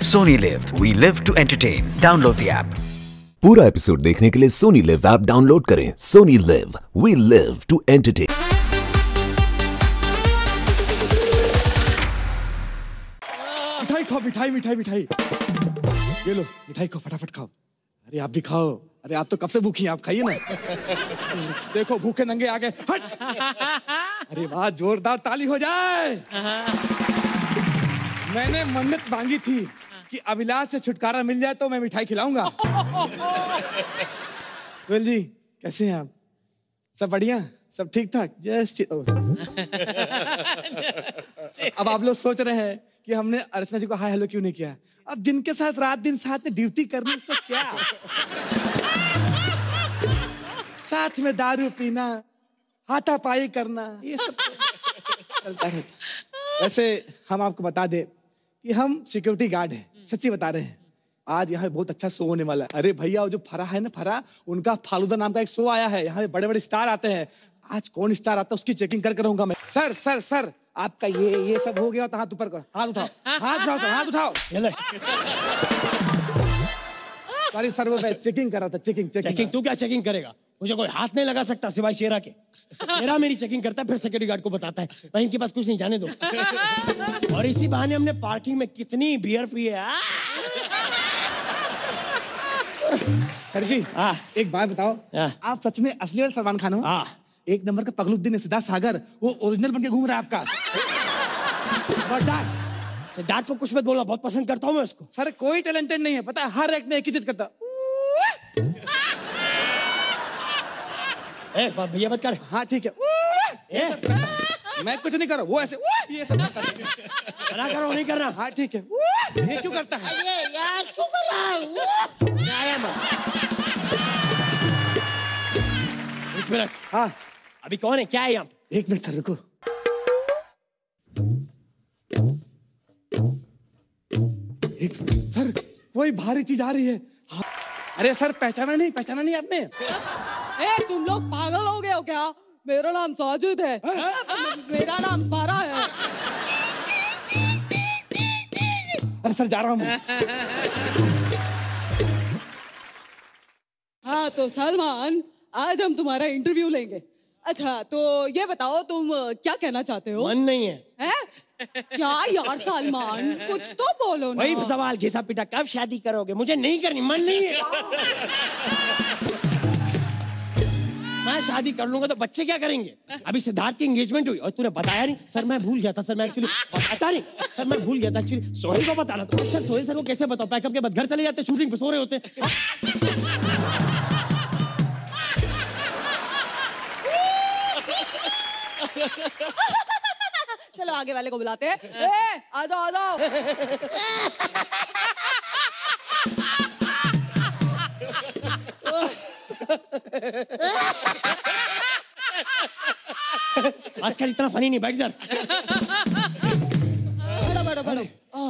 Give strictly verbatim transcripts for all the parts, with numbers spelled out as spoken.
Sony Live. We live to entertain. Download the app. पूरा episode देखने के लिए सोनी लिव ऐप डाउनलोड करें। Sony LIV, we live to entertain. मिठाई खाओ, मिठाई मिठाई मिठाई। ये लो मिठाई खाओ, फटाफट खाओ। अरे आप भी खाओ। अरे आप तो कब से भूखी हैं, आप खाइए ना। देखो भूखे नंगे आ गए। हट। अरे वाह, जोरदार ताली हो जाए। मैंने मन्नत मांगी थी कि अभिलाष से छुटकारा मिल जाए तो मैं मिठाई खिलाऊंगा। सुहेल जी कैसे हैं आप? सब बढ़िया, सब ठीक ठाक? जस्ट अब आप लोग सोच रहे हैं कि हमने अर्चना जी को हाय हेलो क्यों नहीं किया। अब जिनके साथ रात दिन साथ में ड्यूटी करनी, उसको क्या साथ में दारू पीना, हाथापाई करना, ये सब चलता रहता। वैसे हम आपको बता दें कि हम सिक्योरिटी गार्ड हैं, सच्ची बता रहे हैं। आज यहाँ बहुत अच्छा शो होने वाला है। अरे भैया, वो जो फरा है ना, फरा, उनका फालूदा नाम का एक शो आया है। यहाँ पे बड़े बड़े स्टार आते हैं। आज कौन स्टार आता है उसकी चेकिंग कर कर रहूंगा मैं। सर सर सर आपका ये ये सब हो गया तो हाथ ऊपर करो, हाथ उठाओ, हाथ उठाओ, हाथ उठाओ। सॉरी सर, वो मैं चेकिंग कर रहा था। चेकिंग चेकिंग चेकिंग तू क्या चेकिंग करेगा? मुझे कोई हाथ नहीं लगा सकता सिवाय शेरा के। शेरा मेरी चेकिंग करता है, फिर सिक्योरिटी गार्ड को बताता है भाई इनके पास कुछ नहीं, जाने दो। और इसी बहाने हमने पार्किंग में कितनी बियर पी है। सर जी हाँ, एक बात बताओ, आप सच में असली वाले सलमान खान हो? हाँ। एक नंबर का पगलुद्दीन सिद्धार्थ सागर, वो ओरिजिनल बन के घूम रहा है आपका। सिद्धार्थ को कुछ मत बोलना, बहुत पसंद करता हूँ मैं उसको। सर कोई टैलेंटेड नहीं है, पता है, हर एक में एक ही चीज करता। ए, भैया मत कर। हाँ ठीक है। ए, मैं कुछ नहीं कर रहा, वो ऐसे ये सब करता है। मना करो, नहीं करना। हाँ ठीक है। ये क्यों करता है? ये यार क्यों कर रहा है? एक मिनट। हाँ अभी कौन है, क्या है यहाँ? एक मिनट सर, रुको। एक सर, कोई भारी चीज आ रही है। हाँ। अरे सर, पहचाना नहीं, पहचाना नहीं आपने? ए, तुम लोग पागल हो गए हो क्या? मेरा नाम साजिद है। मेरा नाम सारा है। अरे सर, जा रहा हूँ मैं। हाँ तो सलमान, आज हम तुम्हारा इंटरव्यू लेंगे। अच्छा तो ये बताओ, तुम क्या कहना चाहते हो? मन नहीं है। हैं? क्या यार सलमान, कुछ तो बोलो ना। वही सवाल घिसा पिटा, कब शादी करोगे? मुझे नहीं करनी, मन नहीं है। मैं शादी कर लूंगा तो बच्चे क्या करेंगे? अभी सिद्धार्थ की एंगेजमेंट हुई और तूने बताया नहीं। सर मैं भूल गया था, सर मैं एक्चुअली पता नहीं, सर मैं भूल गया था एक्चुअली। सोहेल को बताना था। सर सोहेल सर को कैसे बताओ? पैकअप के बाद घर चले जाते, शूटिंग पे सो रहे होते। चलो आगे वाले को बुलाते हैं। ए, आ जाओ आ जाओ। आजकल इतना फनी नहीं, बैठ इधर। बैठो बैठो बैठो।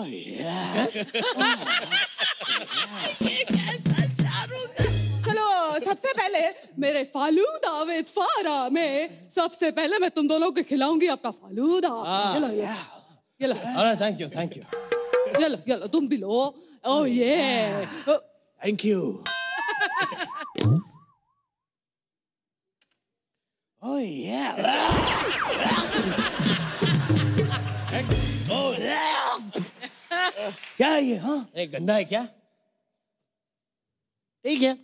चलो सबसे पहले मेरे फालूदा विद फारा में सबसे पहले मैं तुम दोनों को खिलाऊंगी अपना फालूदा। चलो ये लो, थैंक यू थैंक यू। ये लो ये लो, तुम भी लो। ओह ये थैंक यू। Oh yeah. क्या है ये? हाँ, एक गंदा है क्या? ठीक है।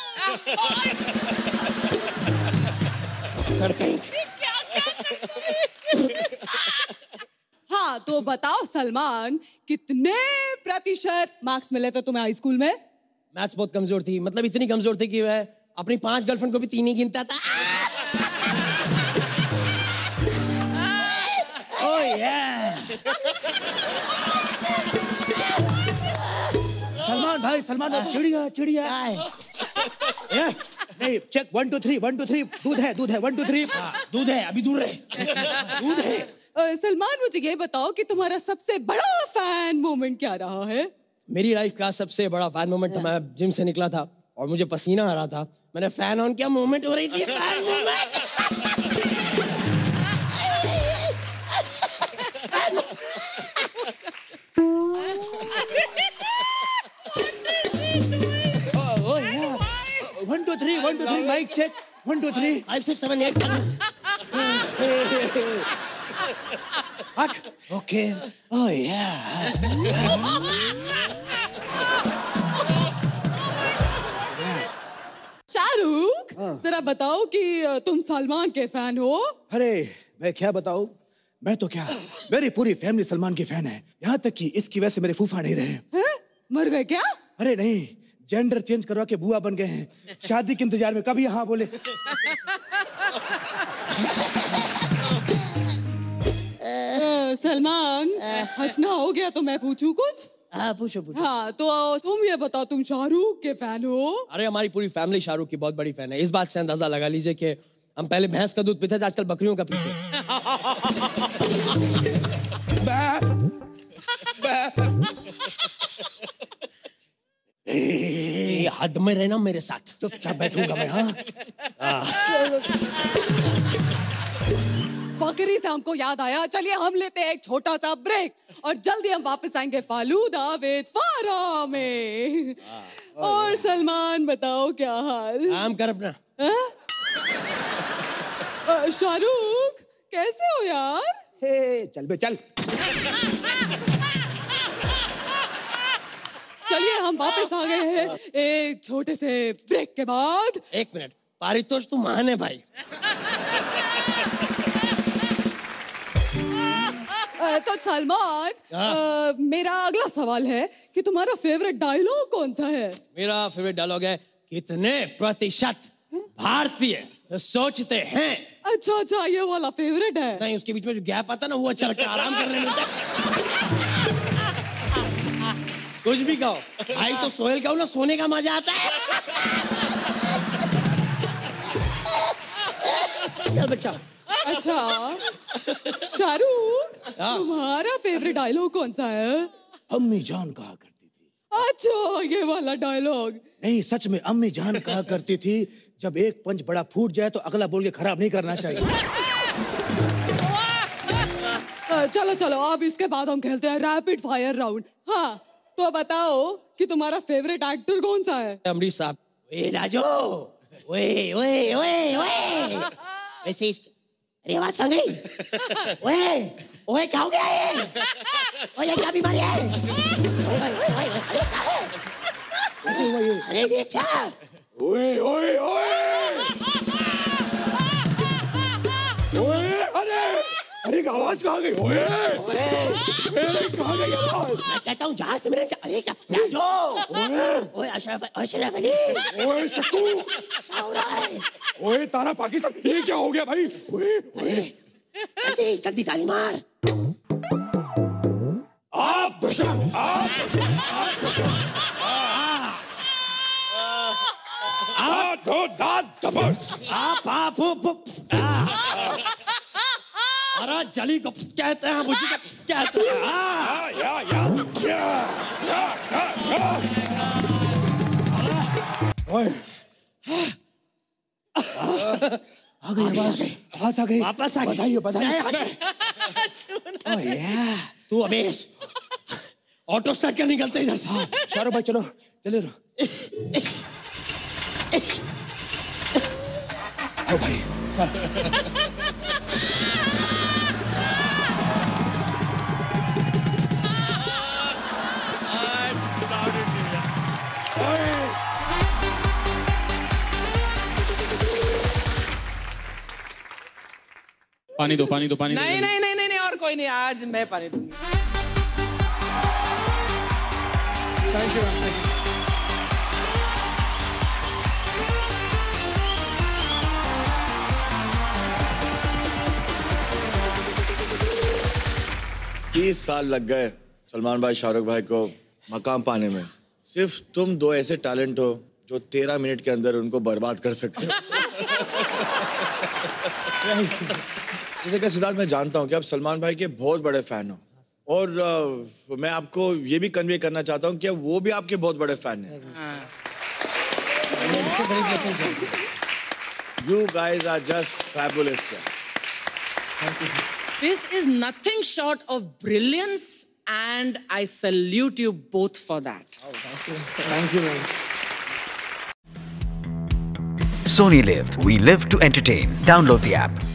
हाँ तो बताओ सलमान, कितने प्रतिशत मार्क्स मिले थे तुम्हें हाई स्कूल में? मैथ्स बहुत कमजोर थी, मतलब इतनी कमजोर थी कि मैं अपनी पांच गर्लफ्रेंड को भी तीन ही गिनता था। Oh yeah. सलमान भाई, सलमान भाई, चिड़िया चिड़िया। ये नहीं, check one two three, one two three. दूध है, दूध है, वन टू थ्री। दूध है, अभी दूर रहे। दूध है। अ, सलमान मुझे ये बताओ कि तुम्हारा सबसे बड़ा फैन मोमेंट क्या रहा है? मेरी लाइफ का सबसे बड़ा फैन मोमेंट था, मैं जिम से निकला था और मुझे पसीना आ रहा था, मैंने फैन ऑन किया, मोमेंट हो रही थी। Fan moment. Oh, oh yeah. One, two, three, one, two, three, mic check. One, two, three, five, six, seven, eight. Okay. Oh yeah. Shahrukh, जरा बताओ कि तुम सलमान के फैन हो? अरे मैं क्या बताऊं, मैं तो क्या, मेरी पूरी फैमिली सलमान की फैन है। यहाँ तक कि इसकी वजह से मेरे फूफा नहीं रहे। हैं? मर गए क्या? अरे नहीं, जेंडर चेंज करवा के बुआ बन गए हैं। शादी के इंतजार में कभी हाँ बोले। अ, सलमान, हंसना हो गया तो मैं पूछूं कुछ? हाँ पूछो पूछो। हाँ तो तुम ये बताओ, तुम शाहरुख के फैन हो? अरे हमारी पूरी फैमिली शाहरुख की बहुत बड़ी फैन है। इस बात से अंदाजा लगा लीजिए कि हम पहले भैंस का दूध पीते थे, आजकल बकरियों का पीते हैं। ए, हद में रहना मेरे साथ, चुपचाप बैठूंगा मैं। हाँ बकरी से हमको याद आया, चलिए हम लेते हैं एक छोटा सा ब्रेक और जल्दी हम वापस आएंगे फालूदा विद फारा में। और सलमान बताओ क्या हाल? काम कर अपना। शाहरुख कैसे हो यार? हे, चल बे चल। चलिए हम वापस आ गए हैं एक छोटे से ब्रेक के बाद। एक मिनट, पारितोष तू महान है भाई। अ, तो सलमान, अ, मेरा अगला सवाल है कि तुम्हारा फेवरेट डायलॉग कौन सा है? मेरा फेवरेट डायलॉग है, कितने प्रतिशत भारतीय सोचते हैं। अच्छा अच्छा, ये वाला फेवरेट है। नहीं, उसके बीच में जो गैप आता ना, वो अच्छा लगता है, आराम करने मिलता है। कुछ भी कहो भाई, तो सोहेल कहो ना, सोने का मजा आता है। चल बच्चा। अच्छा शाहरुख, तुम्हारा फेवरेट डायलॉग कौन सा है? अम्मी जान कहा करती थी। अच्छा, ये वाला डायलॉग। नहीं, सच में अम्मी जान कहा करती थी, जब एक पंच बड़ा फूट जाए तो अगला बोल के खराब नहीं करना चाहिए। अ, चलो चलो, अब इसके बाद हम खेलते हैं रैपिड फायर राउंड। हाँ तो बताओ कि तुम्हारा फेवरेट एक्टर कौन सा है? अमरीश साहब। ओए राजू, ओए ओए ओए ओए, वैसे इस अरे आवाज कहाँ गई? ओए ओए, क्या हो गया ये? ओए क्या बीमारी है? ओए ओए ओए, अरे क्या है? अरे ये क्या? ओए ओए ओए ओए, अरे अरे आवाज कहाँ गई? ओए ओए, कहाँ गई आवाज? मैं कहता हूँ जहाँ से मेरे, अरे क्या राजू? ओए ओए अशरफ, अशरफ अली, ओए शक्कू, क्या हो रहा है? ओए तारा पाकिस्तान, ये क्या हो गया भाई? ओए ओए, जल्दी जल्दी ताली मार। आप बशम, आप आप दो दांत दबस, आप आप अरे जली को कहते हैं, मुझे कहते हैं। या या या या या या, ओए आ गई आवाज, आवाज आ गई, वापस आ गई। बधाइए बधाइए। ओह यार, तू अबेश ऑटो स्टार्ट कर, निकलते इधर से। शाहरुख भाई चलो चले रहो। आओ भाई। पानी दो पानी दो पानी दो। नहीं नहीं नहीं नहीं नहीं, और कोई नहीं, आज मैं पानी दूंगी। Thank you ma'am. तीस साल लग गए सलमान भाई शाहरुख भाई को मकाम पाने में। सिर्फ तुम दो ऐसे टैलेंट हो जो तेरह मिनट के अंदर उनको बर्बाद कर सकते हो। जैसे कि सिद्धार्थ, मैं जानता हूँ कि आप सलमान भाई के बहुत बड़े फैन हो, और आ, मैं आपको ये भी कन्वे करना चाहता हूँ कि वो भी आपके बहुत बड़े फैन हैं। You guys are just fabulous. This is nothing short of brilliance and I salute you both for that. Thank you, man. Sony Live. We live to entertain. Download the app.